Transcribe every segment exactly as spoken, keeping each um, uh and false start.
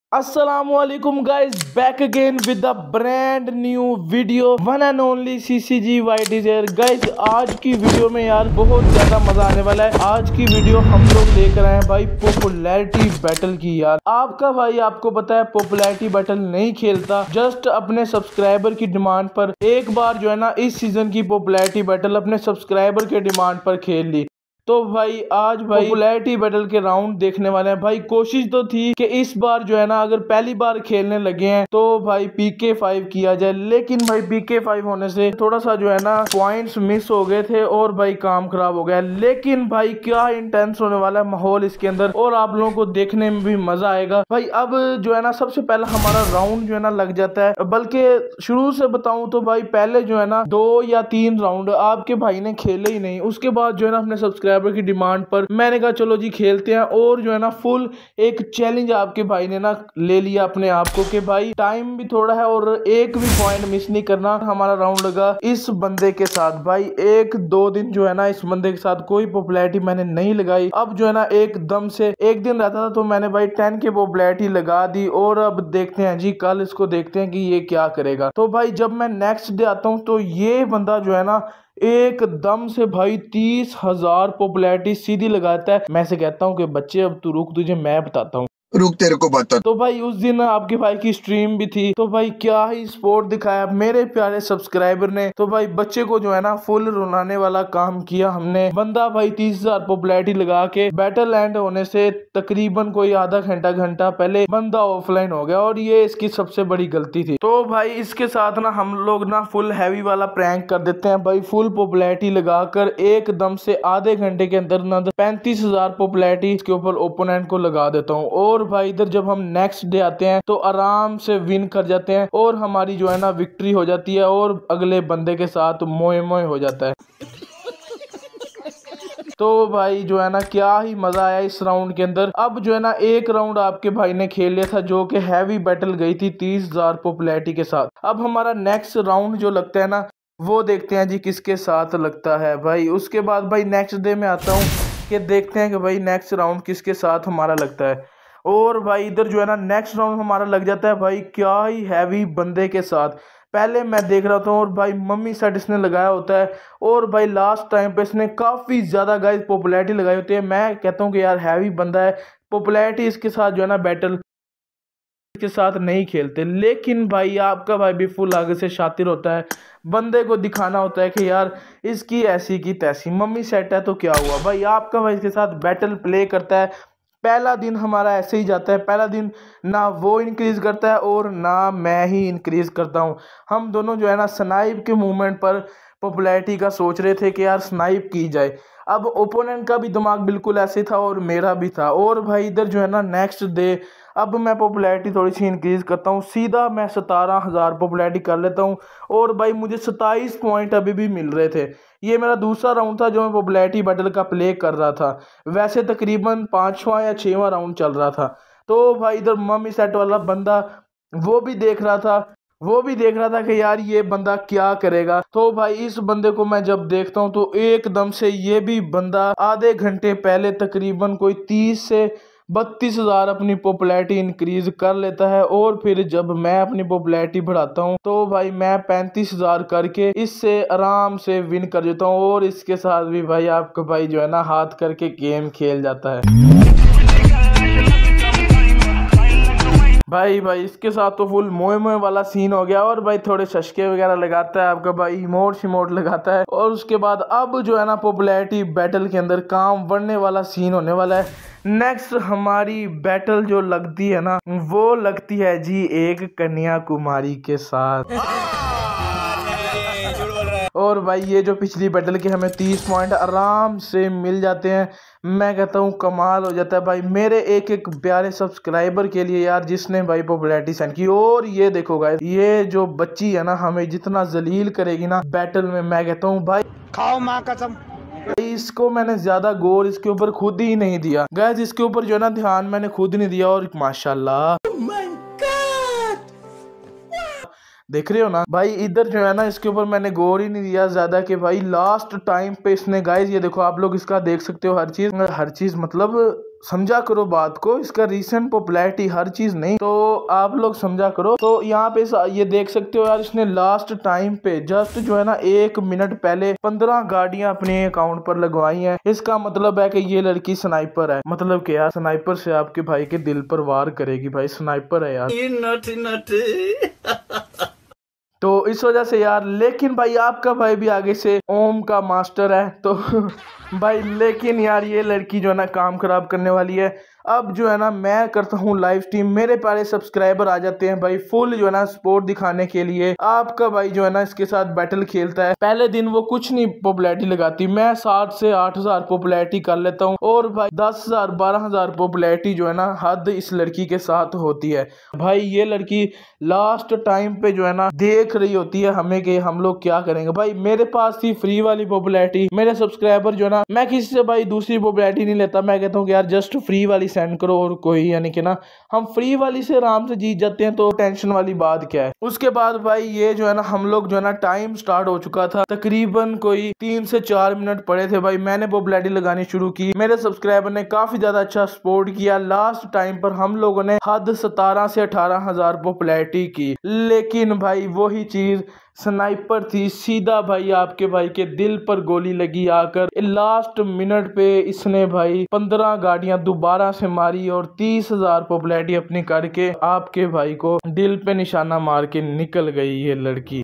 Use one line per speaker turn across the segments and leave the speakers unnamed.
असलामुअलैकुम guys, back again with the brand new video. One and only CCG White is here. Guys आज की video में यार बहुत ज्यादा मजा आने वाला है। आज की वीडियो हम लोग लेकर आए हैं भाई पॉपुलैरिटी बैटल की। यार आपका भाई आपको पता है पॉपुलैरिटी बैटल नहीं खेलता, जस्ट अपने सब्सक्राइबर की डिमांड पर एक बार जो है ना इस सीजन की पॉपुलैरिटी बैटल अपने सब्सक्राइबर के डिमांड पर खेल ली। तो भाई आज भाई पॉपुलैरिटी बैटल के राउंड देखने वाले हैं। भाई कोशिश तो थी कि इस बार जो है ना अगर पहली बार खेलने लगे हैं तो भाई पीके फाइव किया जाए, लेकिन भाई पीके फाइव होने से थोड़ा सा जो है ना पॉइंट्स मिस हो गए थे और भाई काम खराब हो गया। लेकिन भाई क्या इंटेंस होने वाला है माहौल इसके अंदर, और आप लोगों को देखने में भी मजा आएगा। भाई अब जो है ना सबसे पहला हमारा राउंड जो है ना लग जाता है। बल्कि शुरू से बताऊं तो भाई पहले जो है ना दो या तीन राउंड आपके भाई ने खेले ही नहीं। उसके बाद जो है ना अपने सब्सक्राइबर की डिमांड पर मैंने कहा चलो जी खेलते हैं, और जो है ना फुल एक चैलेंज आपके भाई ने ना ले लिया अपने आप को कि भाई टाइम भी थोड़ा है और एक भी पॉइंट मिस नहीं करना। हमारा राउंड लगा इस बंदे के साथ। भाई एक दो दिन जो है ना इस बंदे के साथ कोई पॉपुलैरिटी मैंने नहीं लगाई। अब जो है ना एकदम से एक दिन रहता था तो मैंने भाई टेन के पॉपुलैरिटी लगा दी, और अब देखते हैं जी कल इसको देखते हैं कि ये क्या करेगा। तो भाई जब मैं नेक्स्ट डे आता हूँ तो ये बंदा जो है ना एकदम से भाई तीस हजार पॉपुलैरिटी सीधी लगाता है। मैं से कहता हूँ कि बच्चे अब तू रुक, तुझे मैं बताता हूँ,
रुक तेरे को बता।
तो भाई उस दिन आपके भाई की स्ट्रीम भी थी, तो भाई क्या ही स्पोर्ट दिखाया मेरे प्यारे सब्सक्राइबर ने। तो भाई बच्चे को जो है ना फुल रुलाने वाला काम किया हमने। बंदा भाई तीस हजार पॉपुलैरिटी लगा के बैटल एंड होने से तकरीबन कोई आधा घंटा घंटा पहले बंदा ऑफलाइन हो गया, और ये इसकी सबसे बड़ी गलती थी। तो भाई इसके साथ ना हम लोग ना फुल हैवी वाला प्रैंक कर देते हैं। भाई फुल पॉपुलैरिटी लगाकर एकदम से आधे घंटे के अंदर ना पैंतीस हजार पॉपुलैरिटी इसके ऊपर ओपोनेंट को लगा देता हूँ। और भाई इधर जब हम नेक्स्ट डे आते हैं तो आराम से विन कर जाते हैं, और हमारी जो है ना विक्ट्री हो जाती है, और अगले बंदे के साथ मोए मोए हो जाता है। तो भाई जो है ना क्या ही मजा आया इस राउंड के अंदर। अब जो है ना एक राउंड आपके भाई ने खेल लिया था जो कि हैवी बैटल गई थी तीस हजार पॉपुलैरिटी के साथ। अब हमारा नेक्स्ट राउंड जो लगता है ना वो देखते हैं जी किसके साथ लगता है। भाई उसके बाद भाई नेक्स्ट डे में आता हूँ कि देखते हैं कि भाई नेक्स्ट राउंड किसके साथ हमारा लगता है। और भाई इधर जो है ना नेक्स्ट राउंड हमारा लग जाता है भाई क्या ही हैवी बंदे के साथ। पहले मैं देख रहा था और भाई मम्मी सेट इसने लगाया होता है, और भाई लास्ट टाइम पे इसने काफ़ी ज़्यादा गाइस पॉपुलैरिटी लगाई होती है। मैं कहता हूँ कि यार हैवी बंदा है, पॉपुलैरिटी इसके साथ जो है ना बैटल के साथ नहीं खेलते। लेकिन भाई आपका भाई भी फुल आगे से शातिर होता है, बंदे को दिखाना होता है कि यार इसकी ऐसी की तैसी मम्मी सेट है तो क्या हुआ। भाई आपका भाई इसके साथ बैटल प्ले करता है। पहला दिन हमारा ऐसे ही जाता है। पहला दिन ना वो इंक्रीज करता है और ना मैं ही इंक्रीज करता हूँ। हम दोनों जो है ना स्नाइप के मूवमेंट पर पॉपुलैरिटी का सोच रहे थे कि यार स्नाइप की जाए। अब ओपोनेंट का भी दिमाग बिल्कुल ऐसे था और मेरा भी था। और भाई इधर जो है ना नेक्स्ट डे अब मैं पॉपुलैरिटी थोड़ी सी इंक्रीज करता हूँ, सीधा मैं सतारह हजार पॉपुलैरिटी कर लेता हूँ, और भाई मुझे सत्ताईस पॉइंट अभी भी मिल रहे थे। ये मेरा दूसरा राउंड था जो मैं पॉपुलैरिटी बैटल का प्ले कर रहा था। वैसे तकरीबन पाँचवा या छठवां राउंड चल रहा था। तो भाई इधर मम्मी सेट वाला बंदा वो भी देख रहा था वो भी देख रहा था कि यार ये बंदा क्या करेगा। तो भाई इस बंदे को मैं जब देखता हूँ तो एकदम से ये भी बंदा आधे घंटे पहले तकरीबन कोई तीस से बत्तीस हजार अपनी पॉपुलैरिटी इंक्रीज कर लेता है, और फिर जब मैं अपनी पॉपुलैरिटी बढ़ाता हूँ तो भाई मैं पैंतीस हजार करके इससे आराम से विन कर देता हूँ। और इसके साथ भी भाई आपका भाई जो है ना हाथ करके गेम खेल जाता है। भाई भाई इसके साथ तो फुल मोए मोए वाला सीन हो गया, और भाई थोड़े शशके वगैरह लगाता है आपका भाई, इमोट शिमोट लगाता है। और उसके बाद अब जो है ना पॉपुलैरिटी बैटल के अंदर काम बढ़ने वाला सीन होने वाला है। नेक्स्ट हमारी बैटल जो लगती है ना वो लगती है जी एक कन्याकुमारी के साथ। और भाई ये जो पिछली बैटल के हमें तीस पॉइंट आराम से मिल जाते हैं, मैं कहता हूँ कमाल हो जाता है भाई मेरे एक एक प्यारे सब्सक्राइबर के लिए यार जिसने भाई पॉपुलैरिटी सेंड की। और ये देखो गाइस ये जो बच्ची है ना हमें जितना जलील करेगी ना बैटल में, मैं कहता हूँ भाई
खाओ माँ कसम।
इसको मैंने ज्यादा गौर इसके ऊपर खुद ही नहीं दिया गाइस, इसके ऊपर जो है ना ध्यान मैंने खुद नहीं दिया, और माशाल्लाह देख रहे हो ना भाई इधर जो है ना इसके ऊपर मैंने गौर ही नहीं दिया ज्यादा कि भाई लास्ट टाइम पे इसने गाइस ये देखो आप लोग इसका देख सकते हो हर चीज हर चीज मतलब समझा करो बात को, इसका रीसेंट पॉपुलैरिटी हर चीज नहीं, तो आप लोग समझा करो। तो यहाँ पे ये देख सकते हो यार, इसने लास्ट टाइम पे जस्ट जो है ना एक मिनट पहले पंद्रह गाड़ियां अपने अकाउंट पर लगवाई हैं। इसका मतलब है कि ये लड़की स्नाइपर है, मतलब कि यार स्नाइपर से आपके भाई के दिल पर वार करेगी, भाई स्नाइपर है यार। नट नट तो इस वजह से यार, लेकिन भाई आपका भाई भी आगे से ओम का मास्टर है तो भाई, लेकिन यार ये लड़की जो है ना काम खराब करने वाली है। अब जो है ना मैं करता हूँ लाइव स्ट्रीम, मेरे प्यारे सब्सक्राइबर आ जाते हैं भाई फुल जो है ना सपोर्ट दिखाने के लिए। आपका भाई जो है ना इसके साथ बैटल खेलता है। पहले दिन वो कुछ नहीं पॉपुलैरिटी लगाती, मैं सात से आठ हजार पॉपुलैरिटी कर लेता हूँ, और भाई दस हजार बारह हजार पॉपुलैरिटी जो है ना हद इस लड़की के साथ होती है। भाई ये लड़की लास्ट टाइम पे जो है ना देख रही होती है हमें कि हम लोग क्या करेंगे। भाई मेरे पास थी फ्री वाली पॉपुलैरिटी, मेरे सब्सक्राइबर जो है ना, मैं किसी से भाई दूसरी पॉपुलैरिटी नहीं लेता, मैं कहता हूँ कि यार जस्ट फ्री वाली सेंड करो और कोई, यानी कि ना हम फ्री वाली से आराम से जीत जाते हैं, तो टेंशन वाली बात क्या है। उसके बाद भाई ये जो है ना हम लोग जो है ना टाइम स्टार्ट हो चुका था, तकरीबन कोई तीन से चार मिनट पड़े थे। भाई मैंने पॉपुलैरिटी लगानी शुरू की, मेरे सब्सक्राइबर ने काफी ज्यादा अच्छा सपोर्ट किया। लास्ट टाइम पर हम लोगों ने हद सतारह से अठारह हजार पॉपुलैरिटी की, लेकिन भाई वही चीज स्नाइपर थी, सीधा भाई आपके भाई के दिल पर गोली लगी आकर। लास्ट मिनट पे इसने भाई पंद्रह गाड़ियां दोबारा से मारी और तीस हजार पॉपुलैरिटी अपनी करके आपके भाई को दिल पे निशाना मार के निकल गई ये लड़की।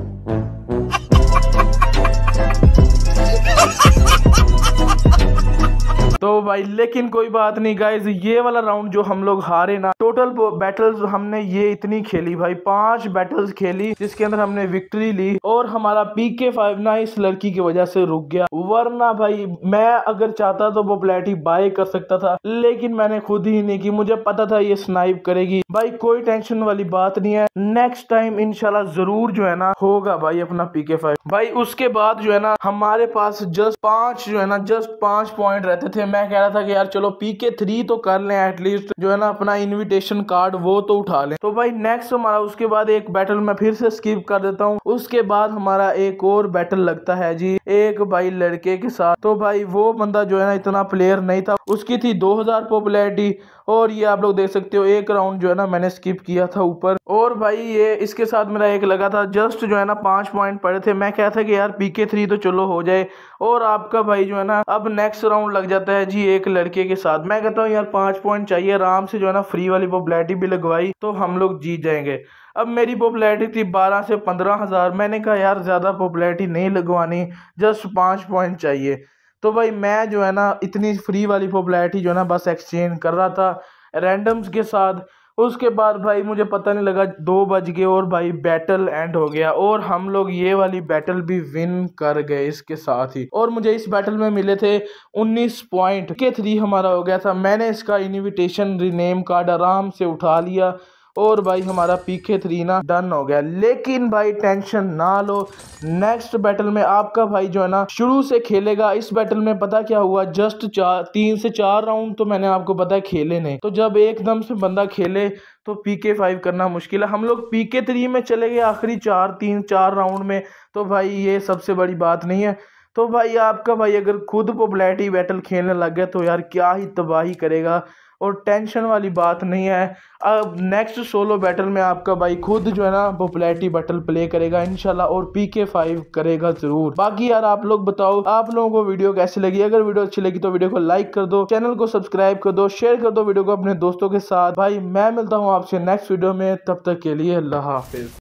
तो भाई लेकिन कोई बात नहीं गाइज, ये वाला राउंड जो हम लोग हारे ना, टोटल बैटल्स हमने ये इतनी खेली भाई, पांच बैटल्स खेली जिसके अंदर हमने विक्ट्री ली, और हमारा पी के फाइव ना इस लड़की की वजह से रुक गया। वरना भाई मैं अगर चाहता तो पॉपुलैरिटी बाय कर सकता था, लेकिन मैंने खुद ही नहीं की, मुझे पता था ये स्नाइप करेगी। भाई कोई टेंशन वाली बात नहीं है, नेक्स्ट टाइम इंशाल्लाह जरूर जो है ना होगा भाई अपना पी के फाइव। भाई उसके बाद जो है ना हमारे पास जस्ट पांच जो है ना जस्ट पांच पॉइंट रहते थे। मैं कह रहा था कि यार चलो पी के थ्री तो कर लें, एटलीस्ट जो है ना अपना इनविटेशन कार्ड वो तो उठा लें। तो भाई नेक्स्ट हमारा उसके बाद एक बैटल मैं फिर से स्किप कर देता हूँ। उसके बाद हमारा एक और बैटल लगता है जी एक भाई लड़के के साथ। तो भाई वो बंदा जो है ना इतना प्लेयर नहीं था, उसकी थी दो हजार पॉपुलैरिटी, और ये आप लोग देख सकते हो एक राउंड जो है ना मैंने स्किप किया था ऊपर। और भाई ये इसके साथ मेरा एक लगा था, जस्ट जो है ना पांच पॉइंट पड़े थे। मैं कहता कि यार पी के थ्री तो चलो हो जाए, और आपका भाई जो है ना अब नेक्स्ट राउंड लग जाता है जी एक लड़के के साथ। मैं कहता हूँ यार पांच पॉइंट चाहिए आराम से, जो है ना फ्री वाली पॉपुलैरिटी भी लगवाई तो हम लोग जीत जाएंगे। अब मेरी पॉपुलैरिटी थी बारह से पंद्रह हजार, मैंने कहा यार ज्यादा पॉपुलैरिटी नहीं लगवानी, जस्ट पांच पॉइंट चाहिए। तो भाई मैं जो है ना इतनी फ्री वाली पॉपुलैरिटी जो है ना बस एक्सचेंज कर रहा था रैंडम्स के साथ। उसके बाद भाई मुझे पता नहीं लगा दो बज गए और भाई बैटल एंड हो गया, और हम लोग ये वाली बैटल भी विन कर गए इसके साथ ही। और मुझे इस बैटल में मिले थे उन्नीस पॉइंट के थ्री हमारा हो गया था। मैंने इसका इनविटेशन रिनेम कार्ड आराम से उठा लिया, और भाई हमारा पी के थ्री ना डन हो गया। लेकिन भाई टेंशन ना लो, नेक्स्ट बैटल में आपका भाई जो है ना शुरू से खेलेगा। इस बैटल में पता क्या हुआ, जस्ट चार तीन से चार राउंड तो मैंने आपको पता है खेले नहीं, तो जब एकदम से बंदा खेले तो पी के फाइव करना मुश्किल है। हम लोग पी के थ्री में चले गए आखिरी चार तीन चार राउंड में, तो भाई ये सबसे बड़ी बात नहीं है। तो भाई आपका भाई अगर खुद पॉपुलैरिटी बैटल खेलने लग गया तो यार क्या ही तबाही करेगा, और टेंशन वाली बात नहीं है। अब नेक्स्ट सोलो बैटल में आपका भाई खुद जो है ना पॉपुलैरिटी बैटल प्ले करेगा इंशाल्लाह, और पी के फाइव करेगा जरूर। बाकी यार आप लोग बताओ आप लोगों को वीडियो कैसी लगी। अगर वीडियो अच्छी लगी तो वीडियो को लाइक कर दो, चैनल को सब्सक्राइब कर दो, शेयर कर दो वीडियो को अपने दोस्तों के साथ। भाई मैं मिलता हूँ आपसे नेक्स्ट वीडियो में, तब तक के लिए अल्लाह हाफिज।